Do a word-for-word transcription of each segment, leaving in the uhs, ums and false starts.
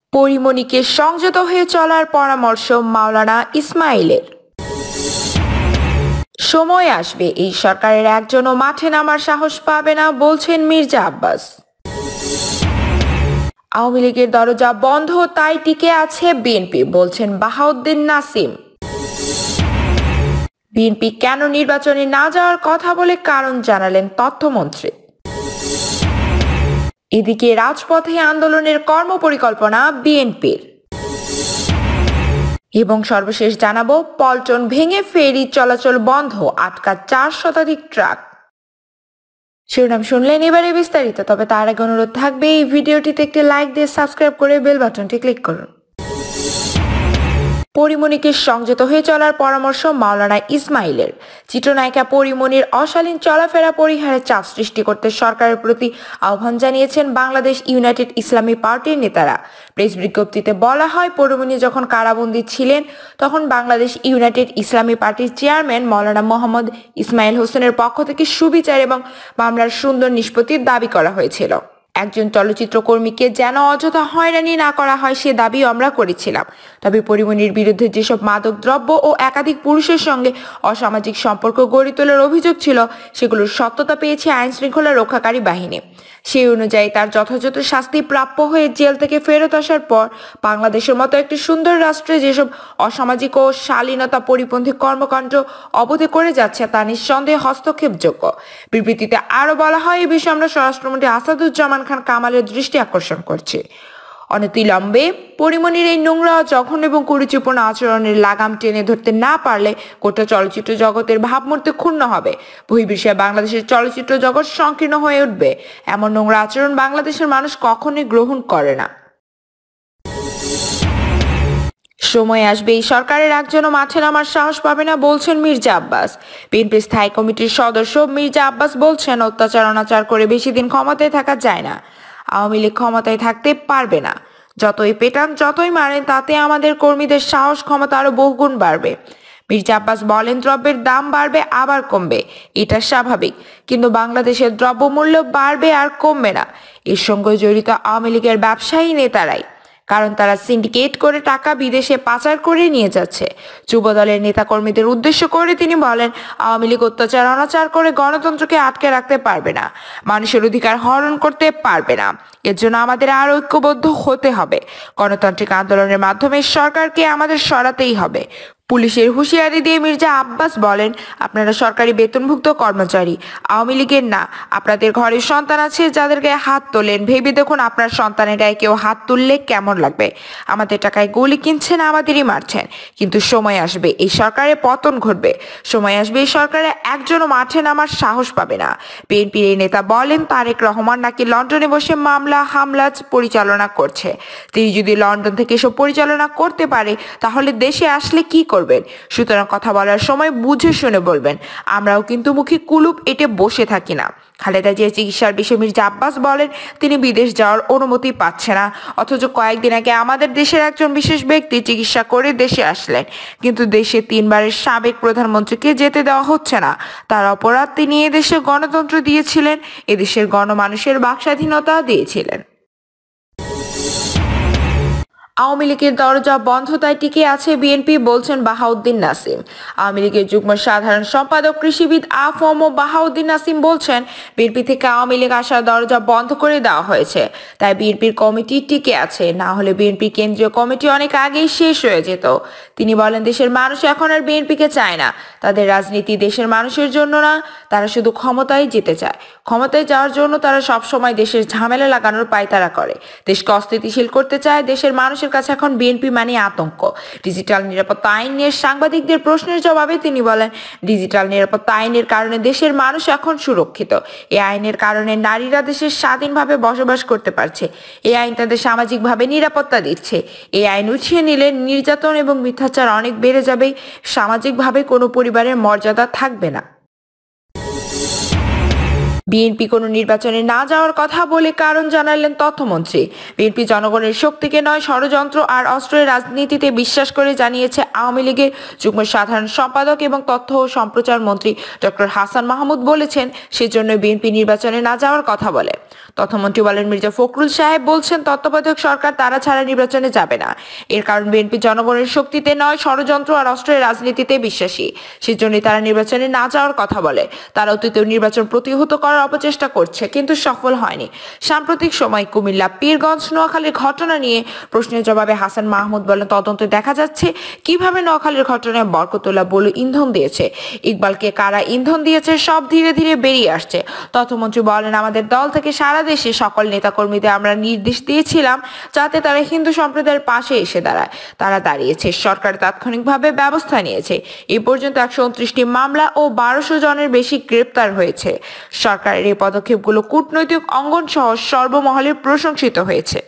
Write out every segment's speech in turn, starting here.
পরিমণিকে সংযত হয়ে চলার পরামর্শ মাওলানা ইসমাইলের। সময় আসবে এই সরকারের একজনও মাঠে নামার সাহস পাবে না বলছেন মির্জা আব্বাস। আওয়ামী লীগের দরজা বন্ধ, তাই টিকে আছে বিএনপি বলছেন বাহাউদ্দিন নাসিম। বিএনপি কেন নির্বাচনে না যাওয়ার কথা বলে কারণ জানালেন তথ্যমন্ত্রী। এদিকে রাজপথে আন্দোলনের কর্মপরিকল্পনা বিএনপির। এবং সর্বশেষ জানাবো, পল্টন ভেঙে ফেরি চলাচল বন্ধ, আটকা চার শতাধিক ট্রাক। শিরোনাম শুনলেন, এবারে বিস্তারিত। তবে তার আগে অনুরোধ থাকবে এই ভিডিওটিতে একটি লাইক দিয়ে সাবস্ক্রাইব করে বেল বাটনটি ক্লিক করুন। পরিমণিকে সংযত হয়ে চলার পরামর্শ মাওলানা ইসমাইলের। চিত্রনায়িকা পরিমণির অশালীন চলাফেরা পরিহারে চাপ সৃষ্টি করতে সরকারের প্রতি আহ্বান জানিয়েছেন বাংলাদেশ ইউনাইটেড ইসলামী পার্টির নেতারা। প্রেস বিজ্ঞপ্তিতে বলা হয়, পরিমণি যখন কারাবন্দী ছিলেন তখন বাংলাদেশ ইউনাইটেড ইসলামী পার্টির চেয়ারম্যান মাওলানা মোহাম্মদ ইসমাইল হোসেনের পক্ষ থেকে সুবিচার এবং মামলার সুন্দর নিষ্পত্তির দাবি করা হয়েছিল। একজন চলচ্চিত্র কর্মীকে যেন অযথা হয়রানি না করা হয় সে দাবি আমরা করেছিলাম। তবে পরিমণির বিরুদ্ধে যেসব মাদক দ্রব্য ও একাধিক পুরুষের সঙ্গে অসামাজিক সম্পর্ক গড়ে তোলার অভিযোগ ছিল সেগুলোর সত্যতা পেয়েছে আইন শৃঙ্খলা রক্ষাকারী বাহিনী। সেই অনুযায়ী তার যথাযথ শাস্তি প্রাপ্য হয়ে জেল থেকে ফেরত আসার পর বাংলাদেশের মতো একটি সুন্দর রাষ্ট্রে যেসব অসামাজিক ও শালীনতা পরিপন্থী কর্মকাণ্ড অবধি করে যাচ্ছে তা নিঃসন্দেহে হস্তক্ষেপযোগ্য। বিবৃতিতে আরো বলা হয়, এই বিষয়ে আমরা স্বরাষ্ট্রমন্ত্রী আসাদুজ্জামান খান কামালের দৃষ্টি আকর্ষণ করছি। অনতিবিলম্বে পরিমণির এই নোংরা, জঘন্য এবং কুরুচিপূর্ণ আচরণের লাগাম টেনে ধরতে না পারলে গোটা চলচ্চিত্র জগতের ভাবমূর্তি ক্ষুণ্ণ হবে। বহির্বিশ্বে বাংলাদেশের চলচ্চিত্র জগৎ সংকীর্ণ হয়ে উঠবে। এমন নোংরা আচরণ বাংলাদেশের মানুষ কখনোই গ্রহণ করে না। সময় আসবে এই সরকারের একজনও মাঠে নামার সাহস পাবে না বলছেন মির্জা আব্বাস। বিএনপি স্থায়ী কমিটির সদস্য মির্জা আব্বাস বলছেন, অত্যাচার অনাচার করে বেশি দিন ক্ষমতায় থাকা যায় না। আওয়ামী লীগ ক্ষমতায় থাকতে পারবে না। যতই পেটান, যতই মারেন, তাতে আমাদের কর্মীদের সাহস ক্ষমতা আরো বহুগুণ বাড়বে। মির্জা আব্বাস বলেন, দ্রব্যের দাম বাড়বে আবার কমবে, এটা স্বাভাবিক, কিন্তু বাংলাদেশের দ্রব্যমূল্য বাড়বে আর কমবে না। এর সঙ্গে জড়িত আওয়ামী লীগের ব্যবসায়ী নেতারাই, কারণ তারা সিন্ডিকেট করে টাকা বিদেশে পাচার করে নিয়ে যাচ্ছে। যুব দলের নেতাকর্মীদের উদ্দেশ্য করে তিনি বলেন, আওয়ামী লীগ অত্যাচার অনাচার করে গণতন্ত্রকে আটকে রাখতে পারবে না, মানুষের অধিকার হরণ করতে পারবে না। এর জন্য আমাদের আরো ঐক্যবদ্ধ হতে হবে। গণতান্ত্রিক আন্দোলনের মাধ্যমে সরকারকে আমাদের সরাতেই হবে। পুলিশের হুঁশিয়ারি দিয়ে মির্জা আব্বাস বলেন, আপনারা সরকারি বেতনভুক্ত কর্মচারী, আওয়ামী লীগের না। আপনাদের ঘরে সন্তান আছে, যাদের গায়ে হাত তোলেন, ভেবে দেখুন আপনার সন্তানের গায়ে কেউ হাত তুললে কেমন লাগবে। আমাদের টাকায় গুলি কিনছেন, আমাদেরই মারছেন। কিন্তু সময় আসবে এই সরকারের পতন ঘটবে। সময় আসবে এই সরকারে একজনও মাঠে নামার সাহস পাবে না। বিএনপির এই নেতা বলেন, তারেক রহমান নাকি লন্ডনে বসে মামলা হামলা পরিচালনা করছে। তিনি যদি লন্ডন থেকে এসব পরিচালনা করতে পারে তাহলে দেশে আসলে কি করবেন? সুতরাং কথা বলার সময় বুঝে শুনে বলবেন। আমরাও কিন্তু মুখে কুলুপ এঁটে বসে থাকি না। খালেদা জিয়ার চিকিৎসার বিষয়ে মির্জা আব্বাস বলেন, তিনি বিদেশ যাওয়ার অনুমতি পাচ্ছে না, অথচ কয়েকদিন আগে আমাদের দেশের একজন বিশেষ ব্যক্তি চিকিৎসা করে দেশে আসলেন, কিন্তু দেশে তিনবারের সাবেক প্রধানমন্ত্রীকে যেতে দেওয়া হচ্ছে না। তার অপরাধ, তিনি এদেশে গণতন্ত্র দিয়েছিলেন, এদেশের গণমানুষের বাকস্বাধীনতা দিয়েছিলেন। আওয়ামী লীগের দরজা বন্ধ, তাই টিকে আছে বিএনপি বলছেন বাহাউদ্দিন নাসিম। আওয়ামী লীগের যুগ্ম সাধারণ সম্পাদক কৃষিবিদ আফম বাহাউদ্দিন নাসিম বলছেন, বিএনপি থেকে আওয়ামী লীগ আসার দরজা বন্ধ করে দেওয়া হয়েছে, তাই বিএনপির কমিটি টিকে আছে। না হলে বিএনপি কেন্দ্রীয় কমিটি অনেক আগেই শেষ হয়ে যেত। তিনি বলেন, দেশের মানুষ এখন আর বিএনপিকে চায় না। তাদের রাজনীতি দেশের মানুষের জন্য না, তারা শুধু ক্ষমতায় যেতে চায়। ক্ষমতায় যাওয়ার জন্য তারা সবসময় দেশের ঝামেলা লাগানোর পায়তারা করে, দেশকে অস্থিতিশীল করতে চায়। দেশের মানুষের কাছে এখন বিএনপি মানে আতঙ্ক। ডিজিটাল নিরাপত্তা আইন নিয়ে সাংবাদিকদের প্রশ্নের জবাবে তিনি বলেন, ডিজিটাল নিরাপত্তা আইনের কারণে দেশের মানুষ এখন সুরক্ষিত। এই আইনের কারণে নারীরা দেশের স্বাধীনভাবে বসবাস করতে পারছে। এই আইন তাদের সামাজিকভাবে নিরাপত্তা দিচ্ছে। এই আইন উঠিয়ে নিলে নির্যাতন এবং মিথ্যাচার অনেক বেড়ে যাবে। সামাজিকভাবে কোনো পরিবারের মর্যাদা থাকবে না। বিএনপি কোনো নির্বাচনে না যাওয়ার কথা বলে কারণ জানালেন তথ্যমন্ত্রী। বিএনপি জনগণের শক্তিকে নয় ষড়যন্ত্র আর অস্ত্রের রাজনীতিতে বিশ্বাস করে জানিয়েছে আওয়ামী লীগের যুগ্ম সাধারণ সম্পাদক এবং তথ্য ও সম্প্রচার মন্ত্রী ডক্টর হাসান মাহমুদ বলেছেন সেজন্য বিএনপি নির্বাচনে না যাওয়ার কথা বলে। তথ্যমন্ত্রী বলেন, মির্জা ফখরুল সাহেব বলছেন তত্ত্বাবধায়ক সরকার তারা ছাড়া নির্বাচনে যাবে না। এর কারণ বিএনপি জনগণের শক্তিতে নয় ষড়যন্ত্র আর অস্ত্রের রাজনীতিতে বিশ্বাসী, সেজন্যই তারা নির্বাচনে না যাওয়ার কথা বলে। তারা অতীতেও নির্বাচন প্রতিহত করার অপচেষ্টা করছে, কিন্তু সফল হয়নি। সাম্প্রতিক সময় কুমিল্লা, পীরগঞ্জ, নোয়াখালীর ঘটনা নিয়ে প্রশ্নের জবাবে হাসান মাহমুদ বলেন, তদন্তে দেখা যাচ্ছে কিভাবে নোয়াখালীর ঘটনায় বরকতুল্লাহ বলু ইন্ধন দিয়েছে, ইকবালকে কারা ইন্ধন দিয়েছে সব ধীরে ধীরে বেরিয়ে আসছে। তথ্যমন্ত্রী বলেন, আমাদের দল থেকে সারা দেশে সকল নেতাকর্মীদের আমরা নির্দেশ দিয়েছিলাম যাতে তারা হিন্দু সম্প্রদায়ের পাশে এসে দাঁড়ায়। তারা দাঁড়িয়েছে, সরকার তাৎক্ষণিকভাবে ব্যবস্থা নিয়েছে। এ পর্যন্ত একশো উনত্রিশটি মামলা ও বারোশো জনের বেশি গ্রেপ্তার হয়েছে। সরকারের এই পদক্ষেপগুলো কূটনৈতিক অঙ্গন সহ সর্বমহলে প্রশংসিত হয়েছে।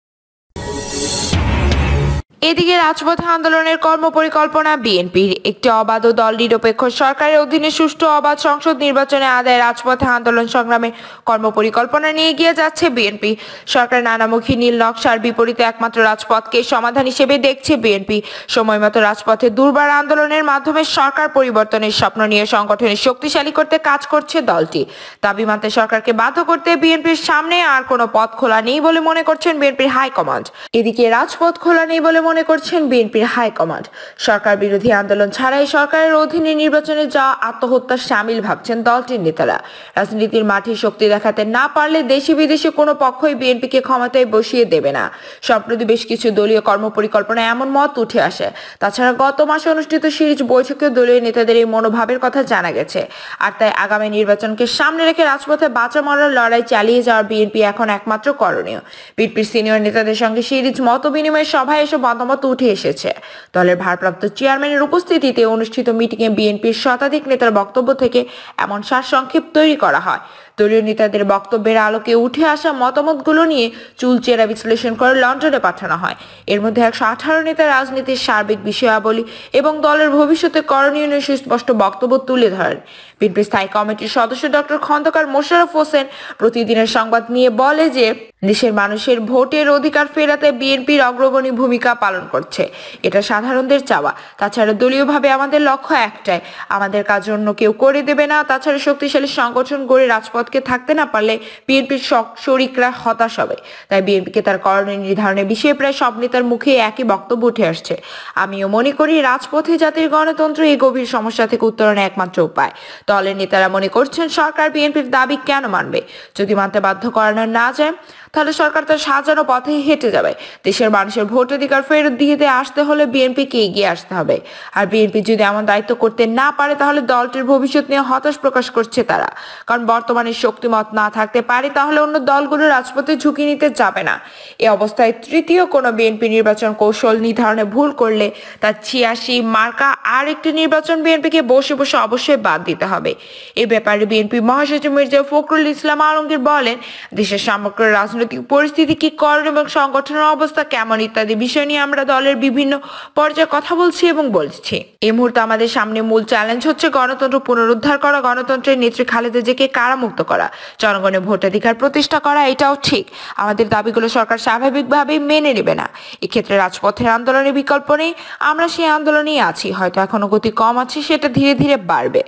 এদিকে রাজপথে আন্দোলনের কর্মপরিকল্পনা বিএনপির। একটি অবাধ ও দল নিরপেক্ষ সরকারের অধীনে সুষ্ঠু অবাধ সংসদ নির্বাচনে আদায় রাজপথে আন্দোলন সংগ্রামে কর্মপরিকল্পনা নিয়ে এগিয়ে যাচ্ছে বিএনপি। সরকার নানামুখী নীল নকশার বিপরীতে একমাত্র রাজপথকে সমাধান হিসেবে দেখছে বিএনপি। সময়মতো রাজপথে দুর্বার আন্দোলনের মাধ্যমে সরকার পরিবর্তনের স্বপ্ন নিয়ে সংগঠনের শক্তিশালী করতে কাজ করছে দলটি। দাবি মানতে সরকারকে বাধ্য করতে বিএনপির সামনে আর কোনো পথ খোলা নেই বলে মনে করছেন বিএনপির হাইকমান্ড। এদিকে রাজপথ খোলা নেই বলে মনে করছেন বিএনপির হাইকমান্ড। সরকার বিরোধী আন্দোলন ছাড়াই সরকারের অধীনে নির্বাচনে যাওয়া আত্মহত্যা শামিল ভাবছেন দলটির নেতারা। রাজনীতির মাঠে শক্তি দেখাতে না পারলে দেশি বিদেশি কোনো পক্ষই বিএনপিকে ক্ষমতায় বসিয়ে দেবে না। সম্প্রতি বেশ কিছু দলীয় কর্মপরিকল্পনায় এমন মত উঠে আসে। তাছাড়া গত মাসে অনুষ্ঠিত সিরিজ বৈঠকে দলীয় নেতাদের এই মনোভাবের কথা জানা গেছে। আর তাই আগামী নির্বাচনকে সামনে রেখে রাজপথে বাঁচা মরার লড়াই চালিয়ে যাওয়ার বিএনপি এখন একমাত্র করণীয়। বিএনপির সিনিয়র নেতাদের সঙ্গে সিরিজ মত বিনিময় সভায় এসব মতামত উঠে এসেছে। দলের ভারপ্রাপ্ত চেয়ারম্যানের উপস্থিতিতে অনুষ্ঠিত মিটিংয়ে বিএনপির শতাধিক নেতার বক্তব্য থেকে এমন সারসংক্ষেপ তৈরি করা হয়। দলীয় নেতাদের বক্তব্যের আলোকে উঠে আসা মতামতগুলো নিয়ে চুলচেরা বিশ্লেষণ করে লন্ডনে পাঠানো হয়। এর মধ্যে একশো আঠারো নেতা রাজনীতির সার্বিক বিষয়াবলী এবং দলের ভবিষ্যতে করণীয় নিয়ে সুস্পষ্ট বক্তব্য তুলে ধরেন। বিএনপি স্থায়ী কমিটির সদস্য ডক্টর খন্দকার মোশাররফ হোসেন প্রতিদিনের সংবাদ নিয়ে বলে যে দেশের মানুষের ভোটের অধিকার ফেরাতে বিএনপির অগ্রগণী ভূমিকা পালন করছে। এটা সাধারণদের চাওয়া। তাছাড়া দলীয়ভাবে আমাদের লক্ষ্য একটাই, আমাদের কাজ অন্য কেউ করে দেবে না। তাছাড়া শক্তিশালী সংগঠন গড়ে রাজপথকে থাকতে না পারলে বিএনপির শরিকরা হতাশ হবে। তাই বিএনপিকে তার করণীয় নির্ধারণের বিষয়ে প্রায় সব নেতার মুখে একই বক্তব্য উঠে আসছে। আমিও মনে করি রাজপথে জাতির গণতন্ত্র এই গভীর সমস্যা থেকে উত্তরণের একমাত্র উপায়। দলের নেতারা মনে করছেন সরকার বিএনপির দাবি কেন মানবে? যদি মানতে বাধ্য করানো না যায় তাহলে সরকার তার সাজানো পথে হেঁটে যাবে। দেশের মানুষের ভোটাধিকার ফেরত দিতে আসতে হলে বিএনপিকে এগিয়ে আসতে হবে। আর বিএনপি যদি এমন দায়িত্ব করতে না পারে তাহলে দলটির ভবিষ্যৎ নিয়ে হতাশ প্রকাশ করছে তারা। কারণ বর্তমানে শক্তিমত না থাকতে পারে তাহলে অন্য দলগুলো রাজপথে ঝুঁকি নিতে যাবে না। এ অবস্থায় তৃতীয় কোনো বিএনপি নির্বাচন কৌশল নির্ধারণে ভুল করলে তার ছিয়াশি মার্কা আর একটি নির্বাচন বিএনপিকে বসে বসে অবশ্যই বাদ দিতে হবে। এ ব্যাপারে বিএনপি মহাসচিব মির্জা ফখরুল ইসলাম আলমগীর বলেন, দেশের সমগ্র রাজনৈতিক পরিস্থিতি কি, করণ এবং সংগঠনের অবস্থা কেমন ইত্যাদি বিষয় নিয়ে আমরা দলের বিভিন্ন পর্যায়ে কথা বলছি এবং বলছি। এই মুহূর্তে আমাদের সামনে মূল চ্যালেঞ্জ হচ্ছে গণতন্ত্র পুনরুদ্ধার করা, গণতন্ত্রের নেত্রী খালেদা জিয়াকে কারামুক্ত করা, জনগণের ভোটাধিকার প্রতিষ্ঠা করা। এটাও ঠিক, আমাদের দাবিগুলো সরকার স্বাভাবিকভাবেই মেনে নেবে না। এক্ষেত্রে রাজপথের আন্দোলনের বিকল্প নেই। আমরা সেই আন্দোলনেই আছি, হয়তো এখনো গতি কম আছে, সেটা ধীরে ধীরে বাড়বে।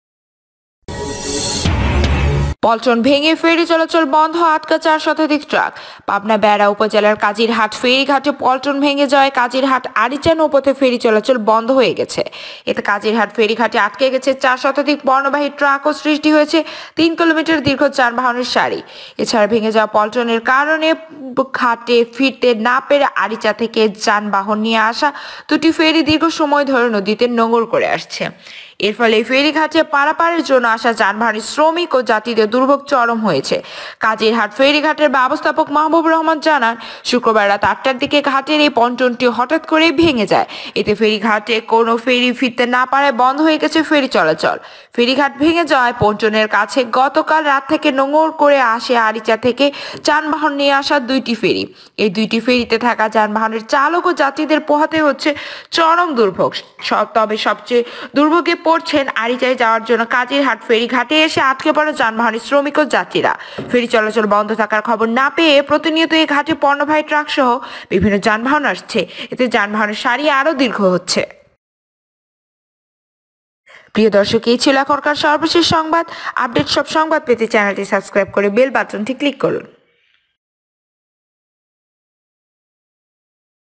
পল্টন ভেঙে ফেরি চলাচল বন্ধ, আটকা চার শতাধিক ট্রাক। পাবনা বেড়া উপজেলার কাজিরহাট ফেরিঘাটে পল্টন ভেঙে যাওয়ায় কাজিরহাট আরিচা নৌপথে ফেরি চলাচল বন্ধ হয়ে গেছে। এতে কাজিরহাট ফেরিঘাটে আটকে গেছে চার শতাধিক পণ্যবাহী ট্রাক ও সৃষ্টি হয়েছে তিন কিলোমিটার দীর্ঘ যানবাহনের সারি। এছাড়া ভেঙে যাওয়া পল্টনের কারণে ঘাটে ফিরতে না পেরে আরিচা থেকে যানবাহন নিয়ে আসা দুটি ফেরি দীর্ঘ সময় ধরে নদীতে নোঙর করে আসছে। এর ফলে ফেরিঘাটে পারাপারের জন্য আসা যানবাহনের শ্রমিক ও যাত্রীদের দুর্ভোগ চরম হয়েছে। কাজিরহাট ফেরিঘাটের ব্যবস্থাপক মাহবুব রহমান জানান, শুক্রবার রাত আটটার দিকে ঘাটের এই পন্টনটি হঠাৎ করে ভেঙে যায়। এতে ফেরিঘাটে কোনো ফেরি ফিরতে না পারায় বন্ধ হয়ে গেছে ফেরি চলাচল। ফেরিঘাট ভেঙে যাওয়ায় পন্টনের কাছে গতকাল রাত থেকে নোঙর করে আসে আরিচা থেকে যানবাহন নিয়ে আসা দুইটি ফেরি। এই দুইটি ফেরিতে থাকা যানবাহনের চালক ও যাত্রীদের পোহাতে হচ্ছে চরম দুর্ভোগ। তবে সবচেয়ে দুর্ভোগে পড়ছেন আরিচায় যাওয়ার জন্য কাজিরহাট ফেরিঘাটে এসে আটকে পড়া যানবাহনের শ্রমিক ও যাত্রীরা। ফেরি চলাচল বন্ধ থাকার খবর না পেয়ে প্রতিনিয়ত এই ঘাটে পণ্যবাহী ট্রাক সহ বিভিন্ন যানবাহন আসছে। এতে যানবাহনের সারি আরো দীর্ঘ হচ্ছে। প্রিয় দর্শক, এই ছিল এখনকার সর্বশেষ সংবাদ। আপডেট সব সংবাদ পেতে চ্যানেলটি সাবস্ক্রাইব করে বেল বাটনটি ক্লিক করুন।